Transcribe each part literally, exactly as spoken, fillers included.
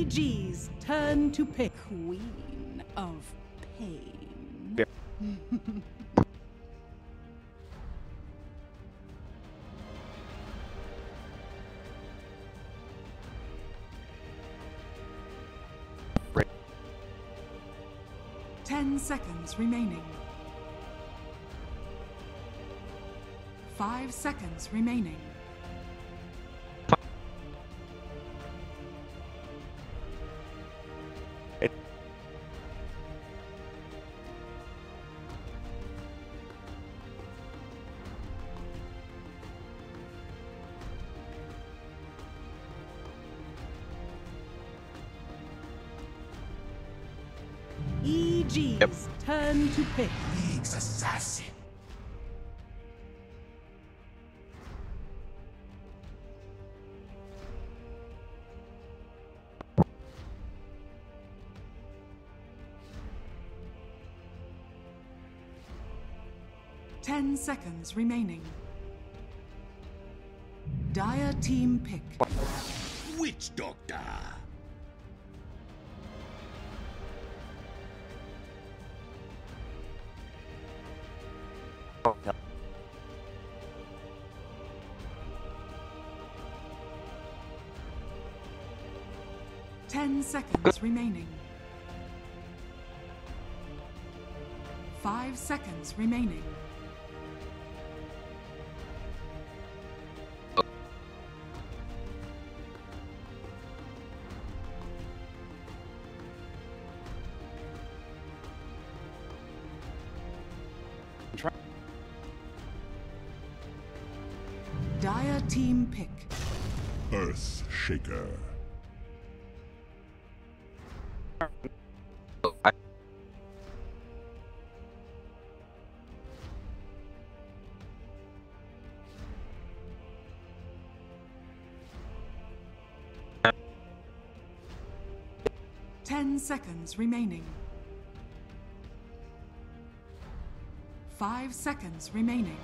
G's turn to pick Queen of Pain. Yeah. Ten seconds remaining. Five seconds remaining. It E G's Yep. turn to pick. League's assassin. Ten seconds remaining. Dire team pick. Witch Doctor. oh, no. Ten seconds remaining. Five seconds remaining. Try- Dire team pick. Earth Shaker. I Ten seconds remaining. Five seconds remaining.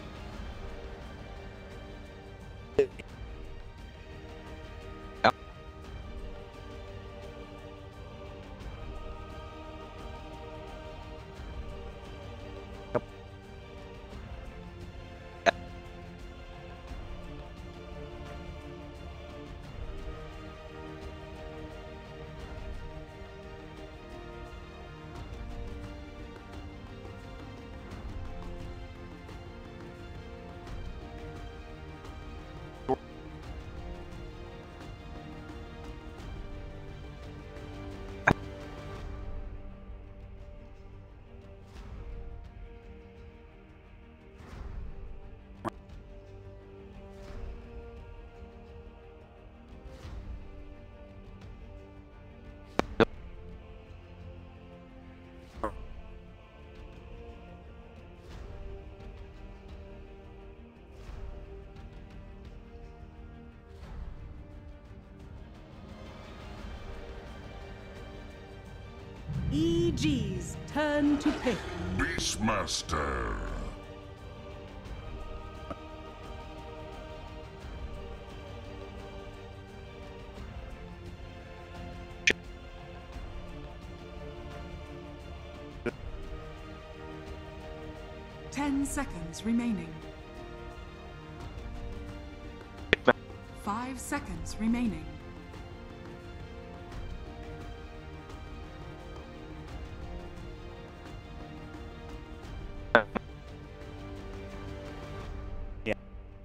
E G's turn to pick. Beastmaster. Ten seconds remaining. Five seconds remaining. Yeah.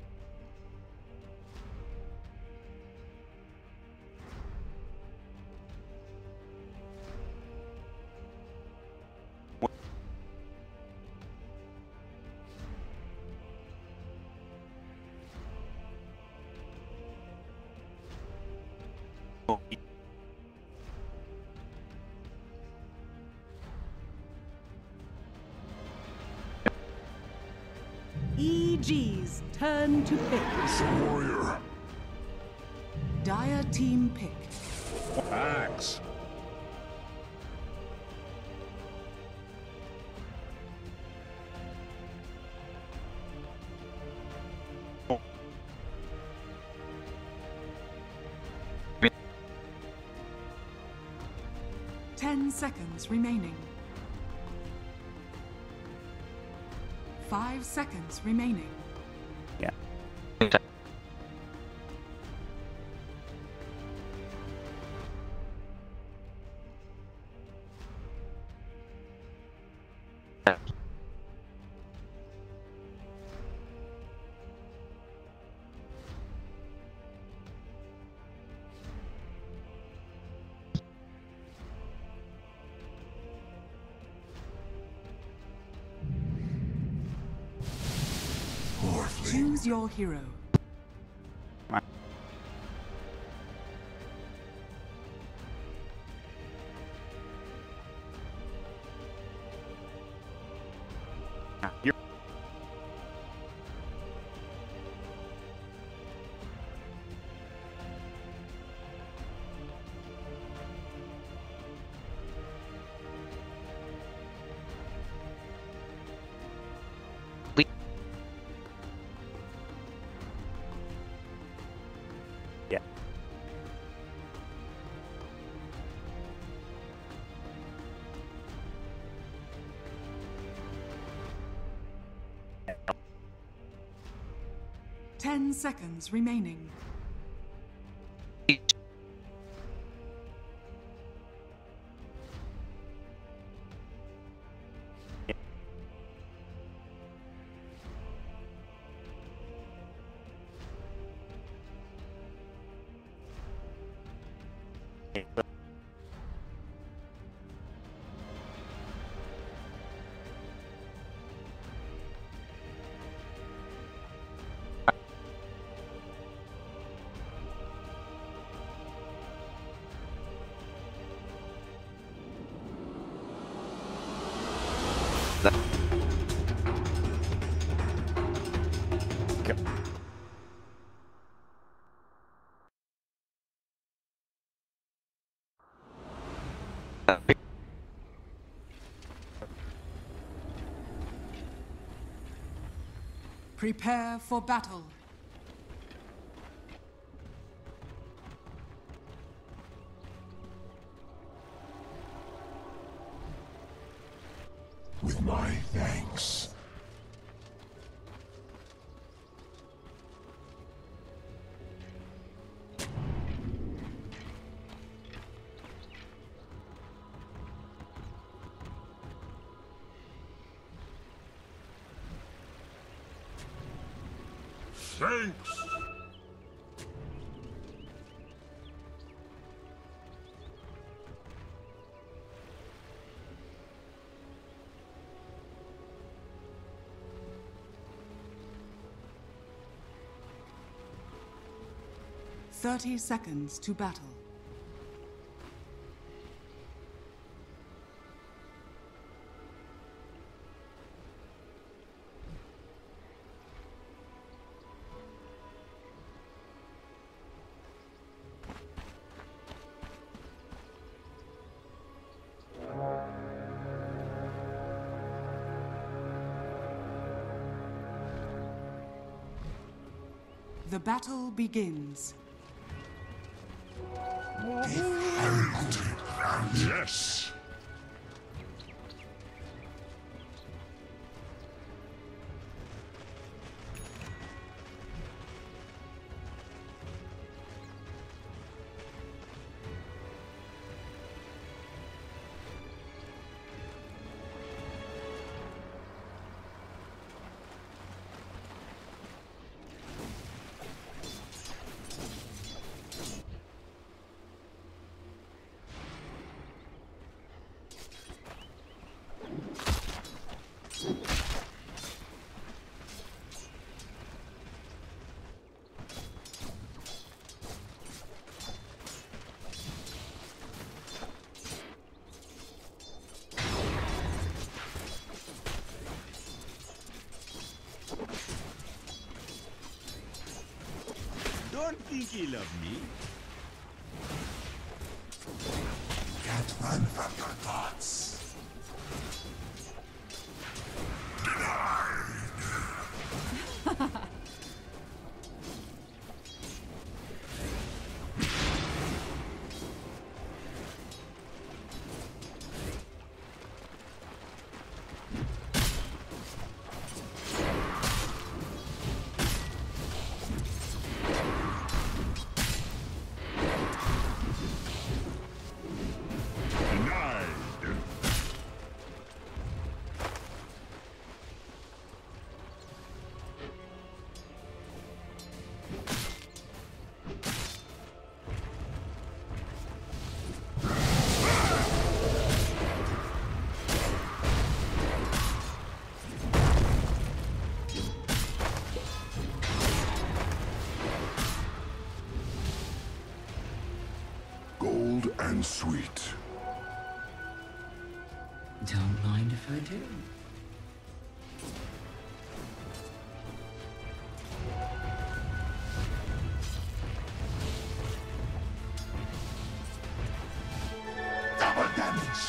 Oh, E G's turn to pick. Warrior. Dire team pick. Axe. Ten seconds remaining. Five seconds remaining. Yeah. Choose your hero. You're yeah. Ten seconds remaining. Prepare for battle. With my thanks. Thanks. Thirty seconds to battle. The battle begins. Yes. Don't think he loved me. Can't run from your thoughts. Don't mind if I do. Double damage.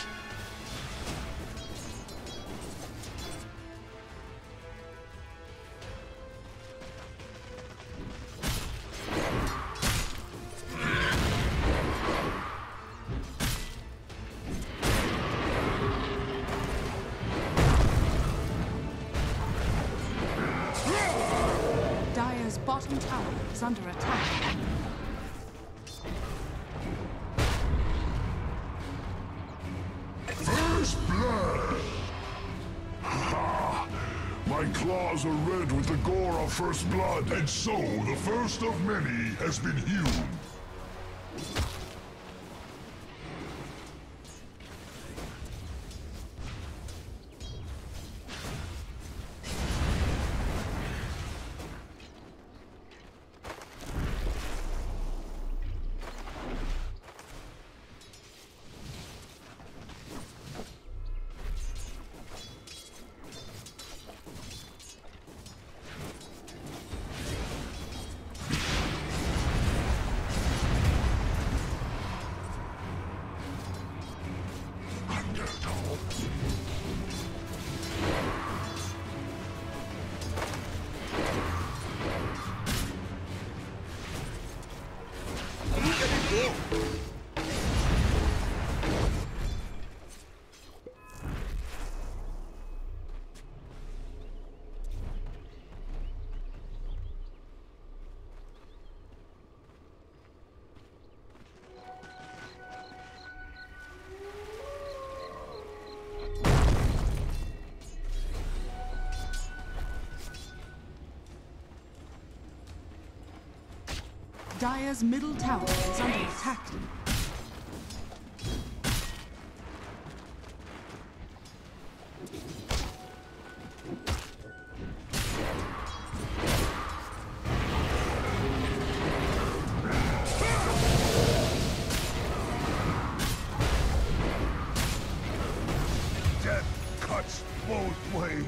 Dire's bottom tower is under attack. First blood! Ha! My claws are red with the gore of first blood, and so the first of many has been hewn. Dire's middle tower is under attack. Death cuts both ways.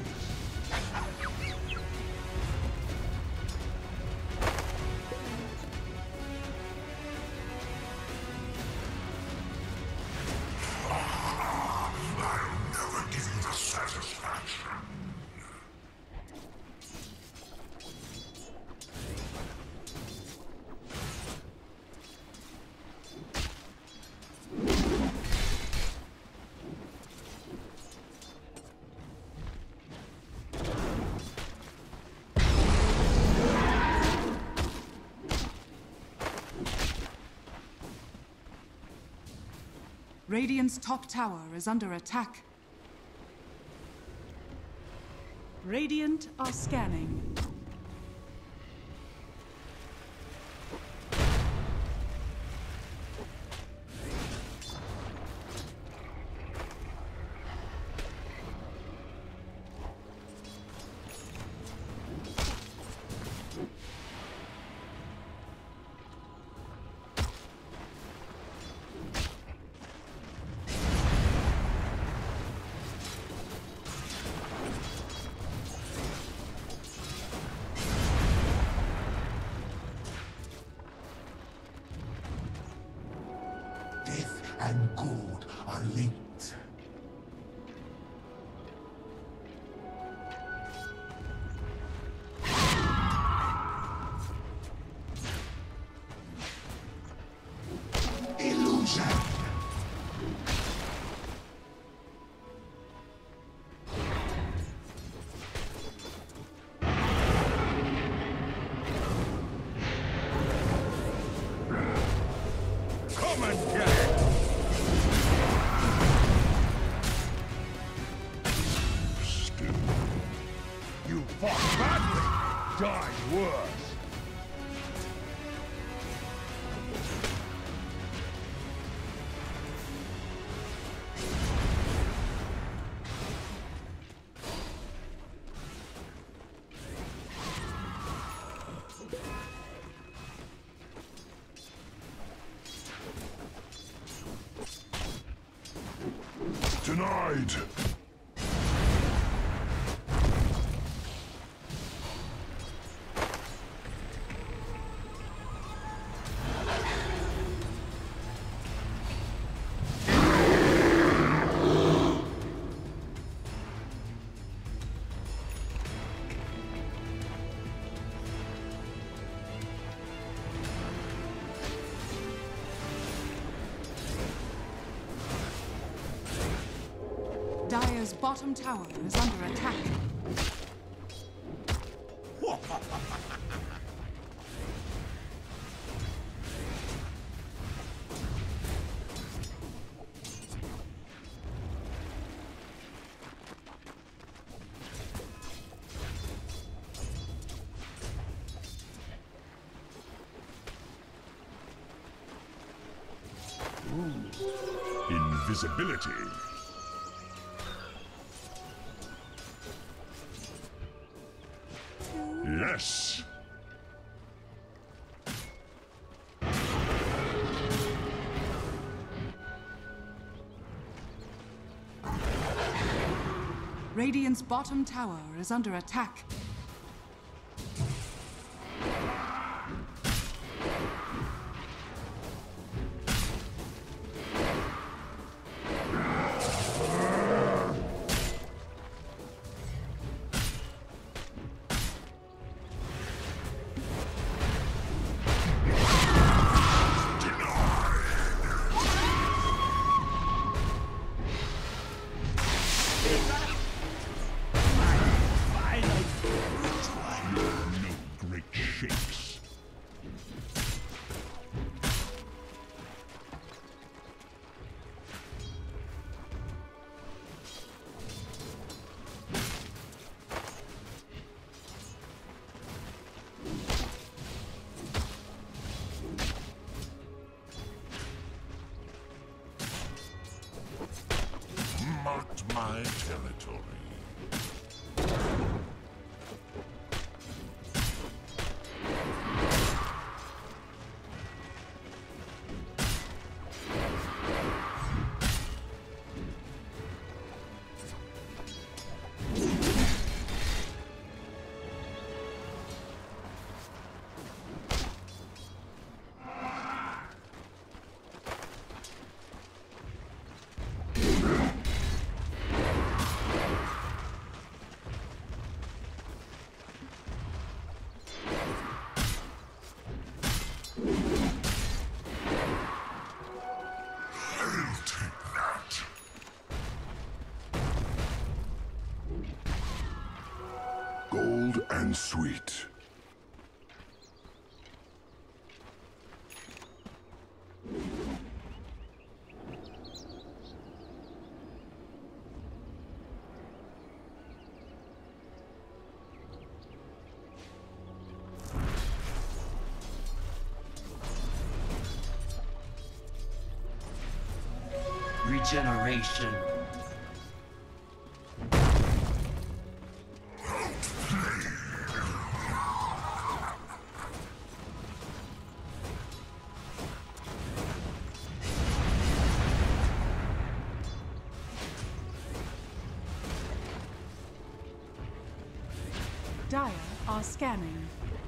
Radiant's top tower is under attack. Radiant are scanning. Death and good are linked. Illusion. Come and get it! Still. You fought badly, died worse. Denied. denied! Dire's bottom tower is under attack. Invisibility. Yes! Radiant's bottom tower is under attack. Marked my territory. Gold and sweet. Regeneration. Dire are scanning.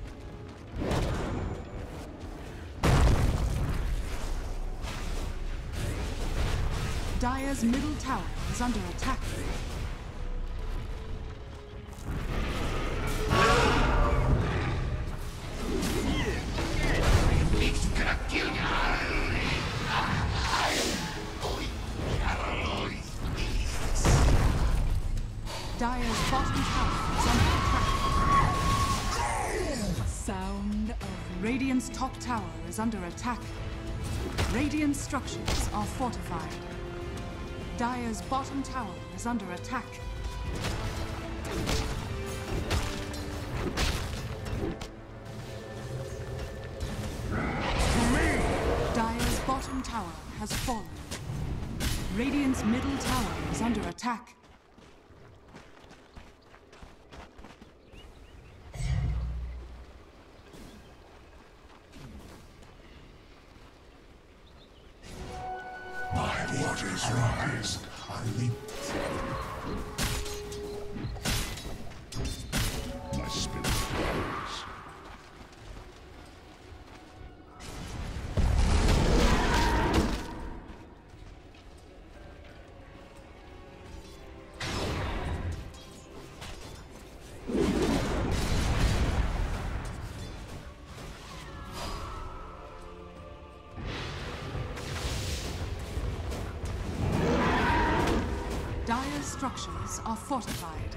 Dire's middle tower is under attack. Dire's bottom tower is under attack. Sound of Radiant's top tower is under attack. Radiant structures are fortified. Dire's bottom tower is under attack. Dire's bottom tower has fallen. Radiant's middle tower is under attack. My waters rise. I leap. Dire's structures are fortified.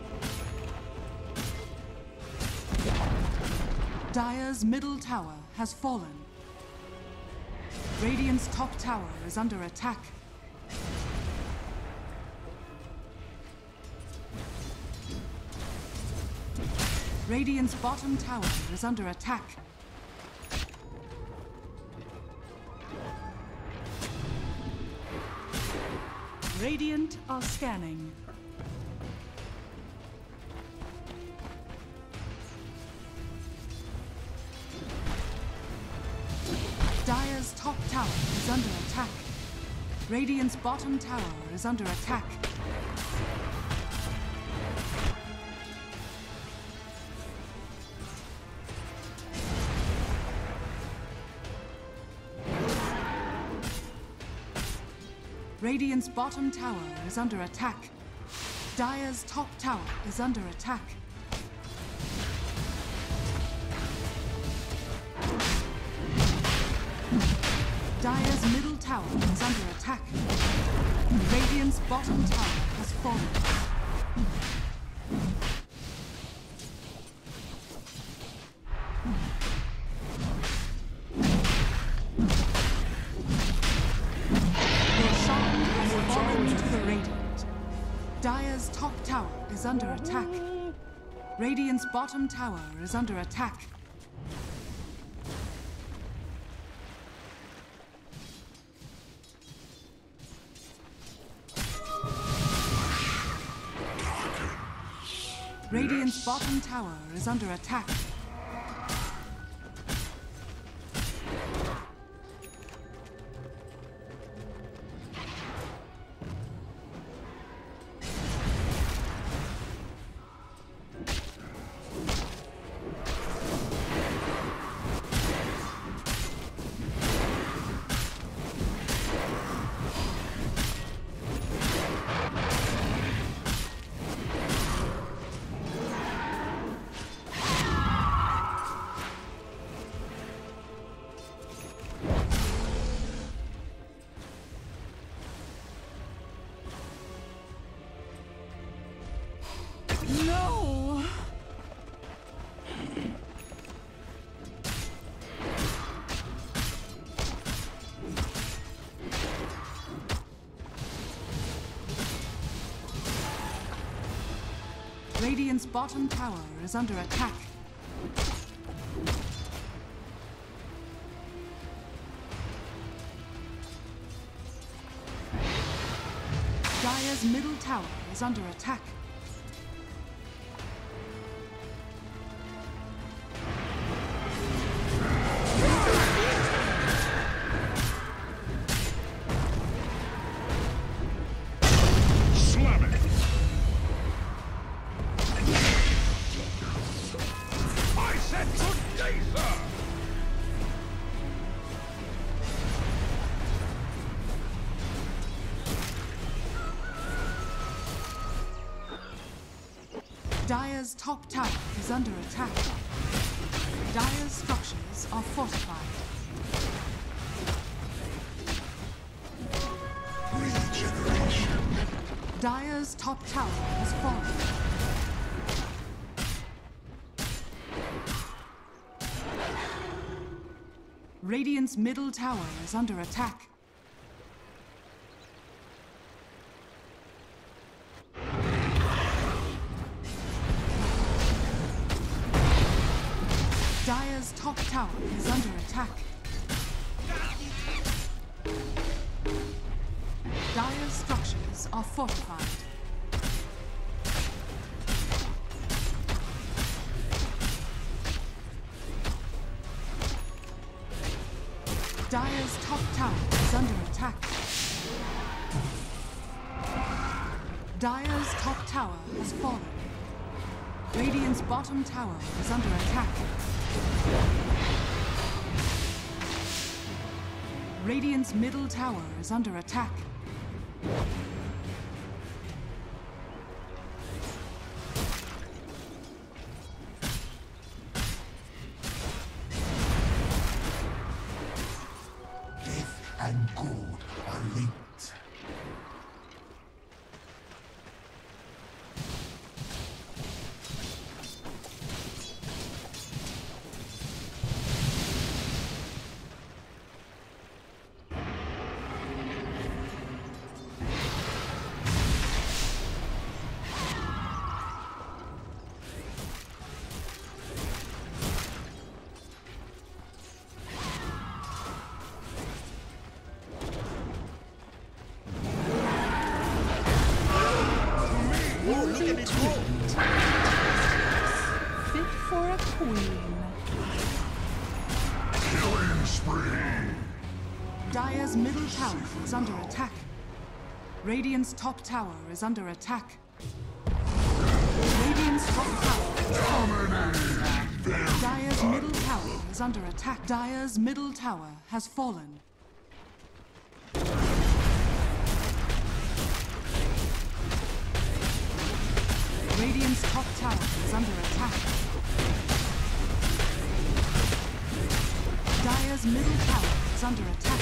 Dire's middle tower has fallen. Radiant's top tower is under attack. Radiant's bottom tower is under attack. Radiant are scanning. Dire's top tower is under attack. Radiant's bottom tower is under attack. Radiant's bottom tower is under attack. Dire's top tower is under attack. Dire's middle tower is under attack. Radiant's bottom tower has fallen. Dire's top tower is under attack. Radiant's bottom tower is under attack. Radiant's bottom tower is under attack. No! Radiant's bottom tower is under attack. Dire's middle tower is under attack. Dire's top tower is under attack. Dire's structures are fortified. Regeneration. Dire's top tower has fallen. Radiant's middle tower is under attack. Dire's top tower is under attack. Dire's structures are fortified. Dire's top tower is under attack. Dire's top tower has fallen. Radiant's bottom tower is under attack. Radiant's middle tower is under attack. Death and good are linked. Fit for a queen. Killing spree. Dire's middle tower is under attack. Radiant's top tower is under attack. Radiant's top tower is fallen. Dire's middle tower is under attack. Dire's middle tower has fallen. Radiant's top tower is under attack. Dire's middle tower is under attack.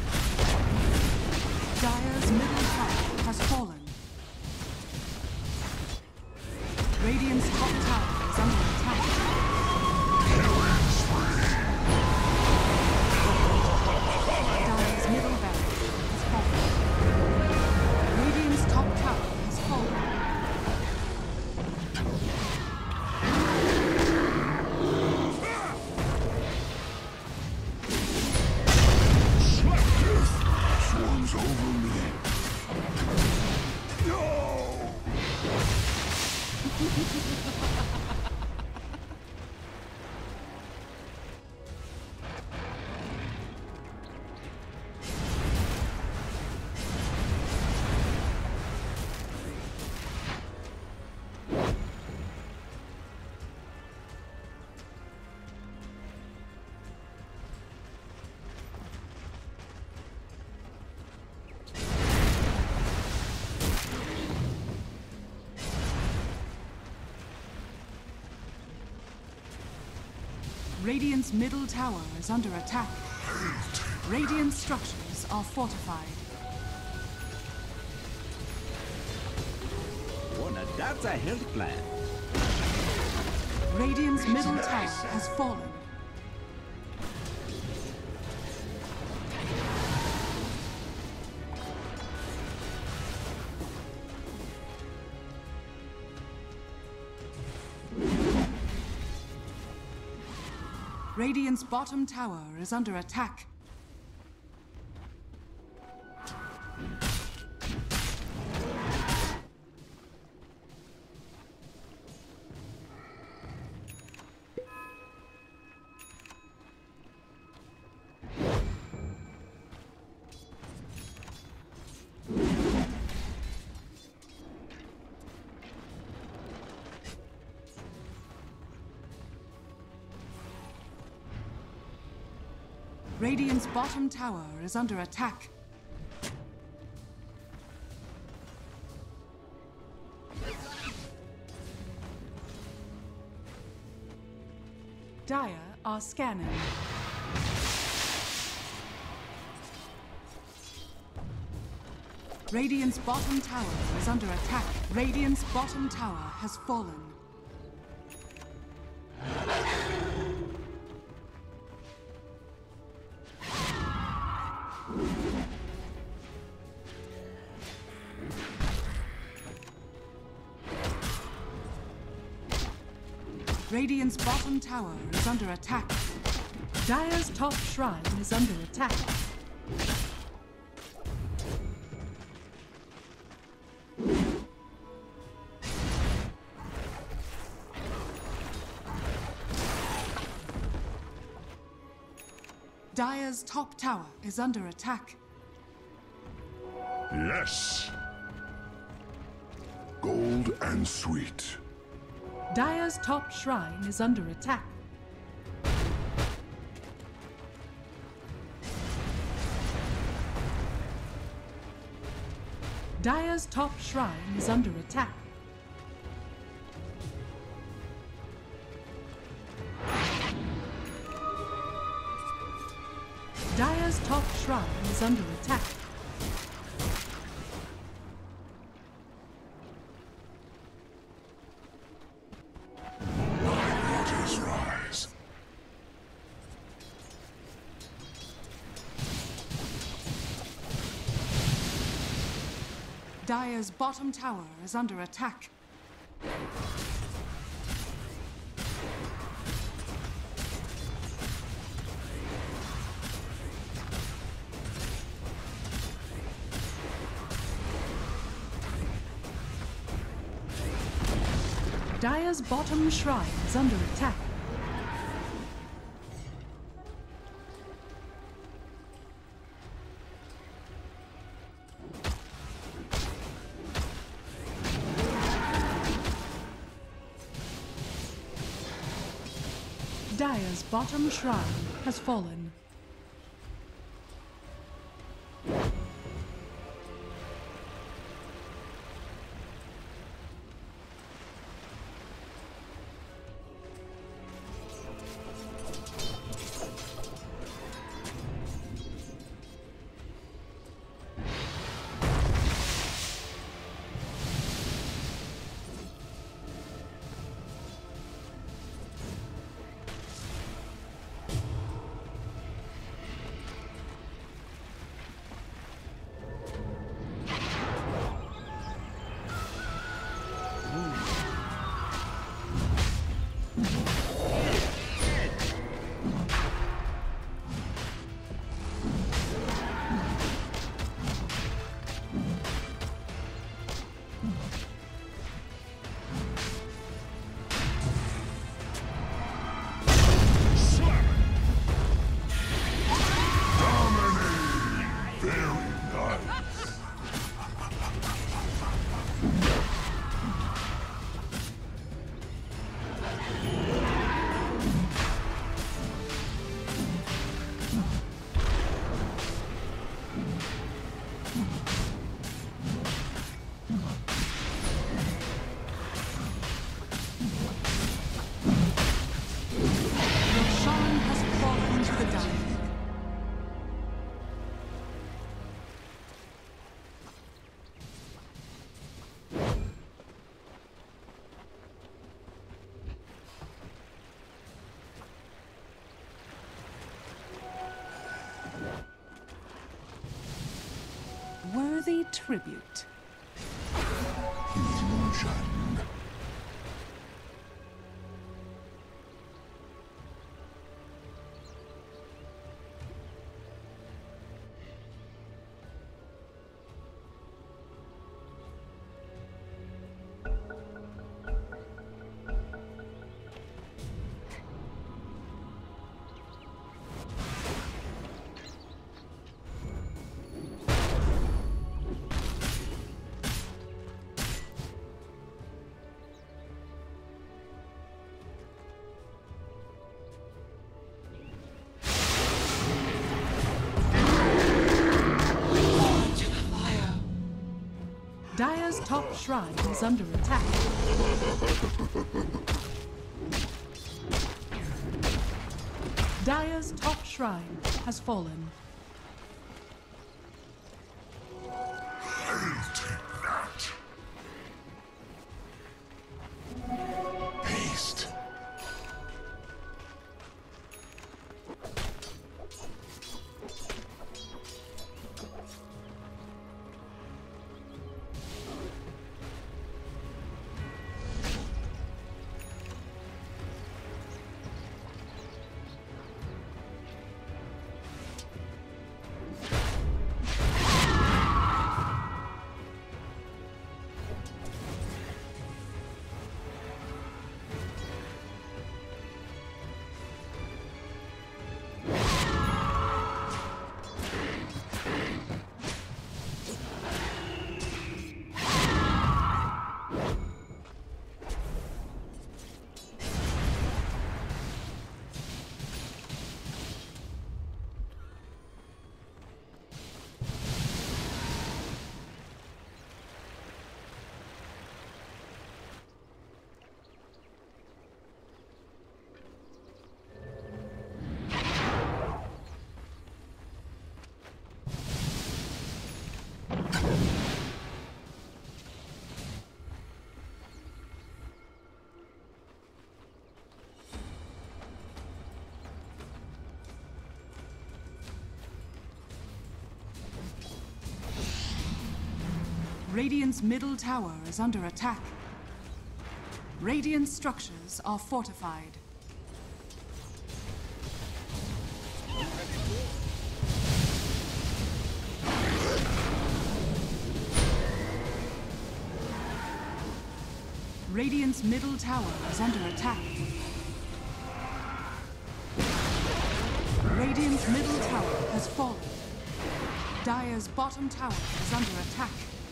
Dire's middle tower has fallen. Radiant's top tower is under attack. Killing spree. Dire's middle barracks has fallen. Radiant's top tower has fallen. Swarms over me. No! Radiant's middle tower is under attack. Radiant structures are fortified. Oh, now that's a health plan. Radiant's middle tower has fallen. Radiant's bottom tower is under attack. Radiant's bottom tower is under attack. Dire are scanning. Radiant's bottom tower is under attack. Radiant's bottom tower has fallen. Radiant's bottom tower is under attack. Dire's top shrine is under attack. Dire's top tower is under attack. Yes. Gold and sweet. Dire's top shrine is under attack. Dire's top shrine is under attack. Dire's top shrine is under attack. Waters rise. Dire's bottom tower is under attack. Dire's bottom shrine is under attack. Dire's bottom shrine has fallen. Worthy tribute. Illusion. Dire's top shrine is under attack. Dire's top shrine has fallen. I'll take that. Haste. Radiant's middle tower is under attack. Radiant structures are fortified. Radiant's middle tower is under attack. Radiant's middle tower has fallen. Dire's bottom tower is under attack.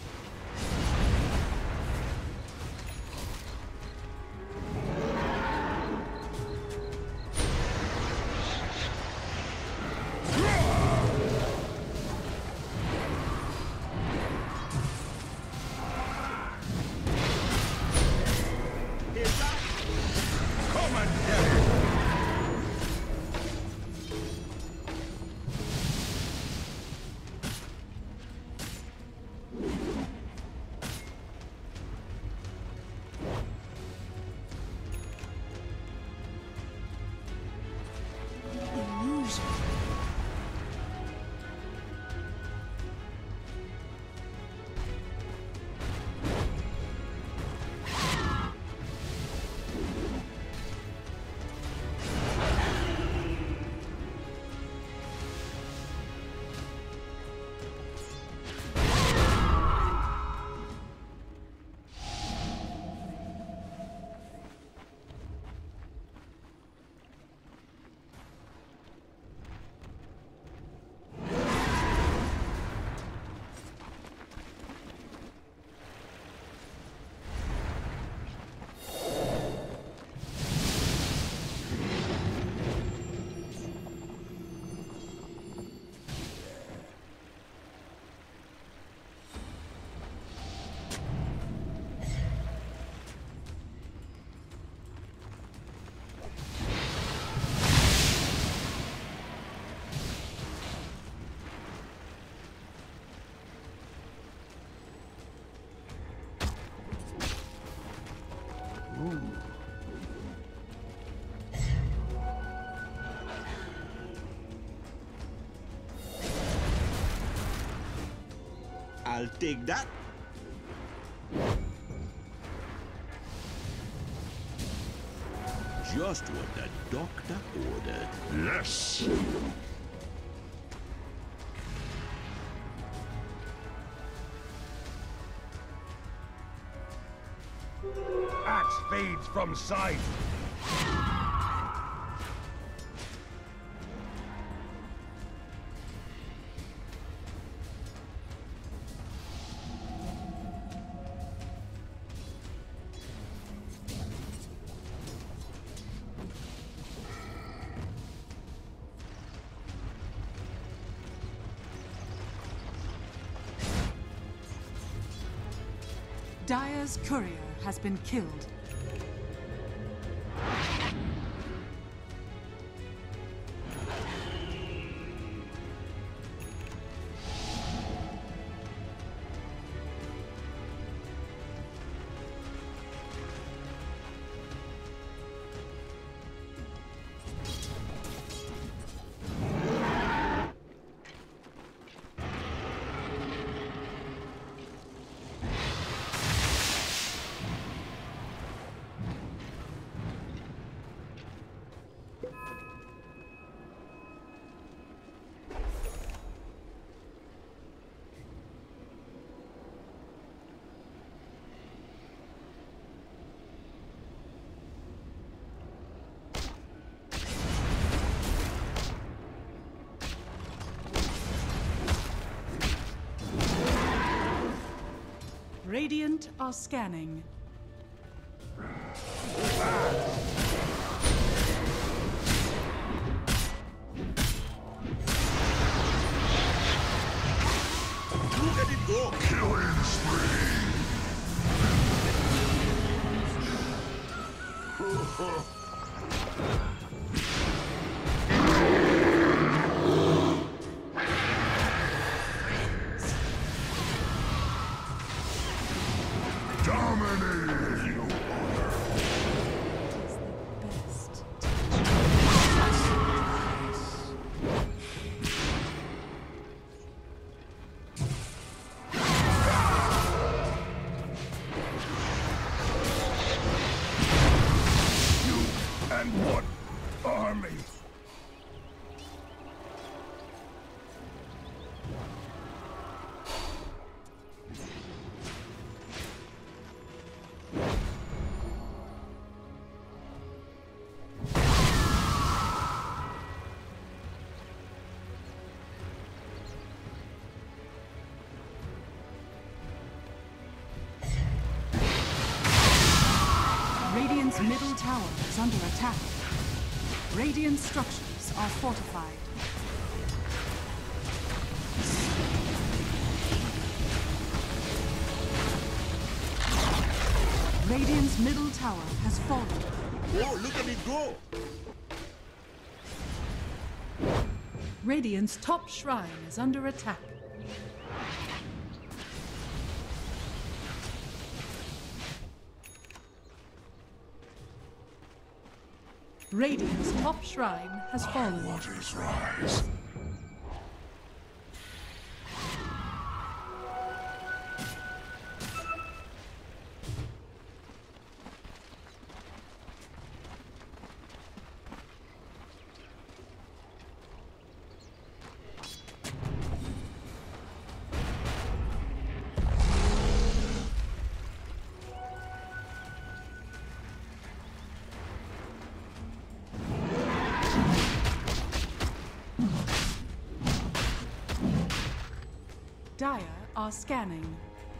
I'll take that. Just what the doctor ordered. Yes! Axe fades from sight. Dire's courier has been killed. Radiant are scanning. Look at it go! Killing spree! Dominating! You Best. And what army? Radiant's middle tower is under attack. Radiant structures are fortified. Radiant's middle tower has fallen. Oh, look at it go! Radiant's top shrine is under attack. Radiant's top shrine has fallen. Waters rise. Dire are scanning.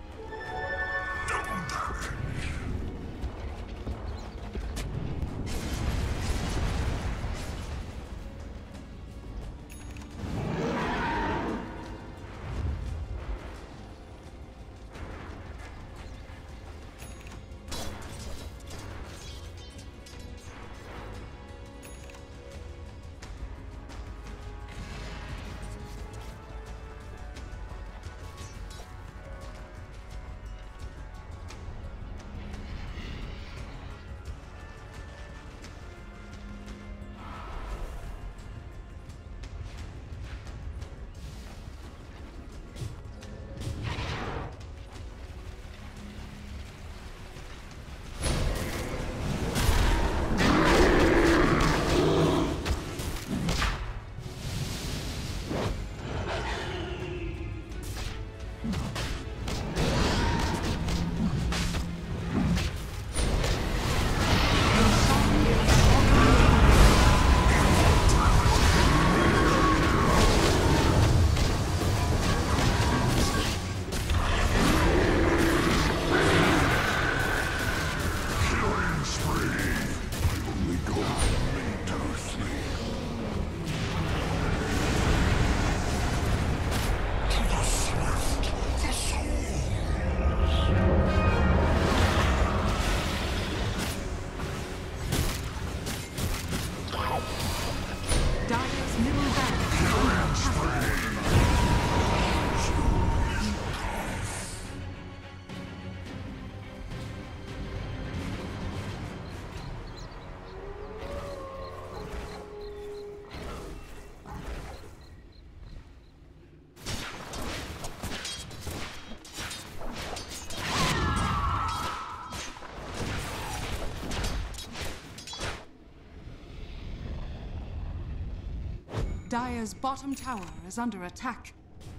Dire's bottom tower is under attack.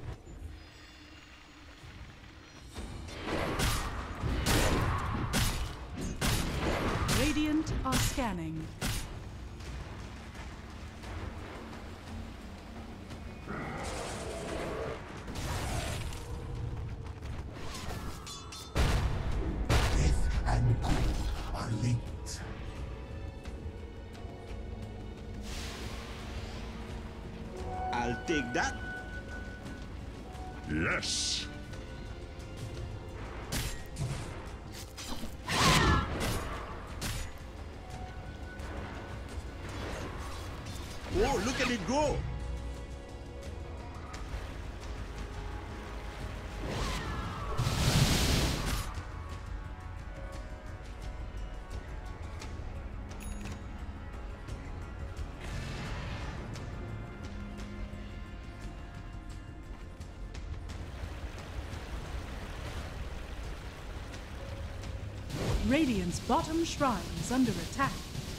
Radiant are scanning. Death and good are linked. I'll take that. Yes. Oh, look at it go! Radiant's bottom shrine is under attack.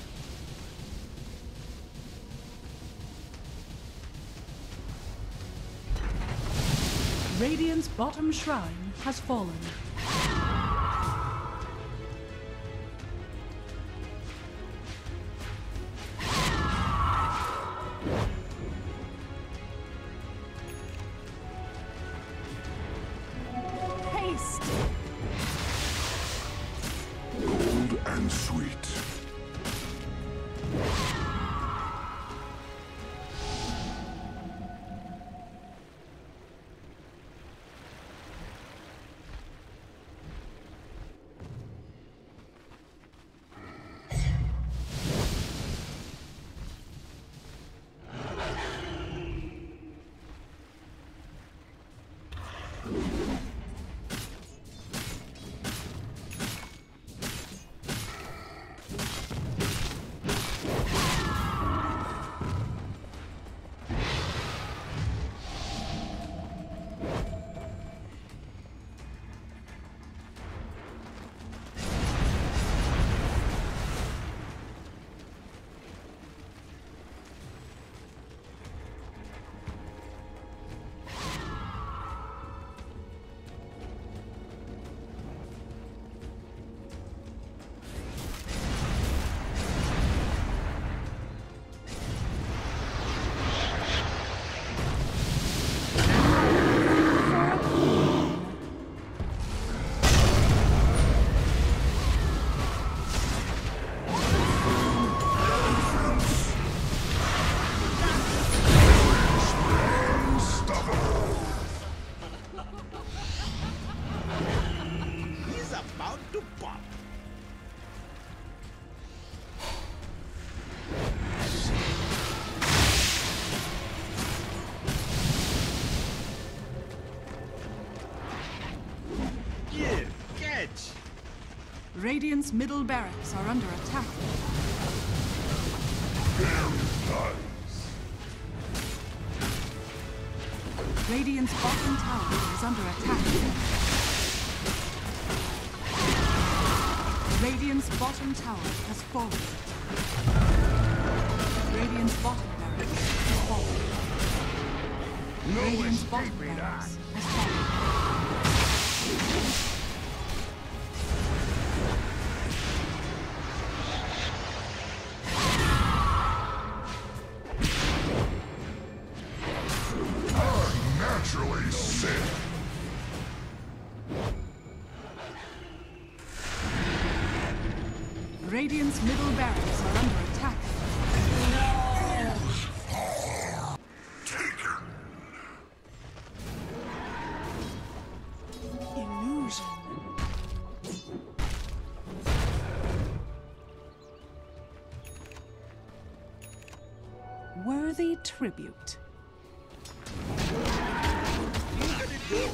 Radiant's bottom shrine has fallen. Haste! Gold and sweet. Radiant's middle barracks are under attack. Radiant's bottom tower is under attack. Radiant's bottom tower has fallen. Radiant's bottom barracks has fallen. Radiant's bottom barracks has fallen. Radiant's middle barracks are under attack. Illusion. Worthy tribute. Look at it go!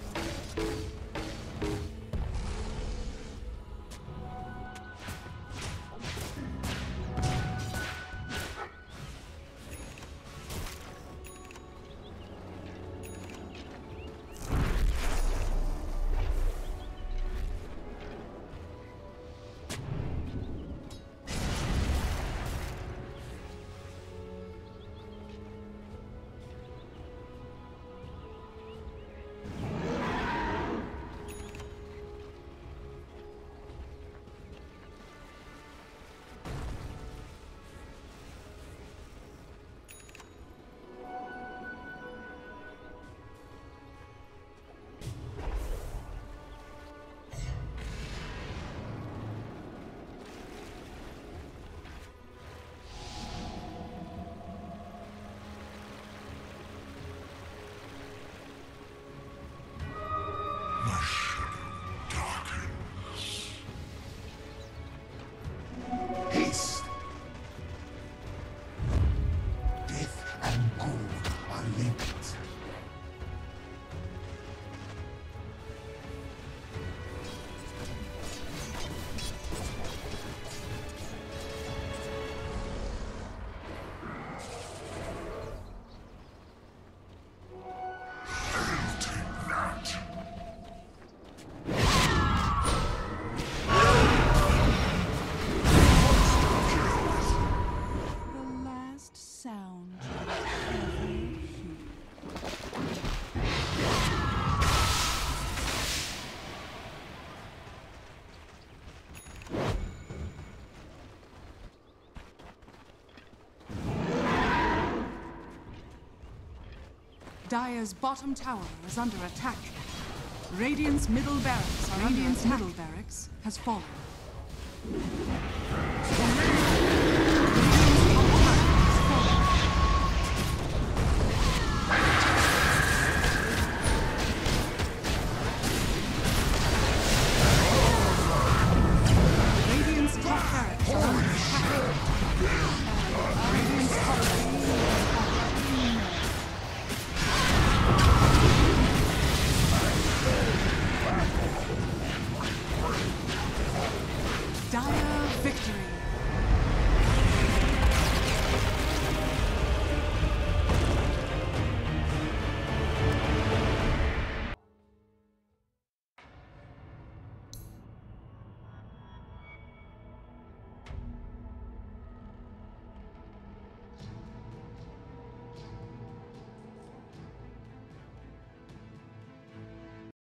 Dire's bottom tower is under attack. Radiant's middle barracks are Radiant's under attack. Middle barracks has fallen. Radiant's top barracks are under attack. Radiant's top Dire victory.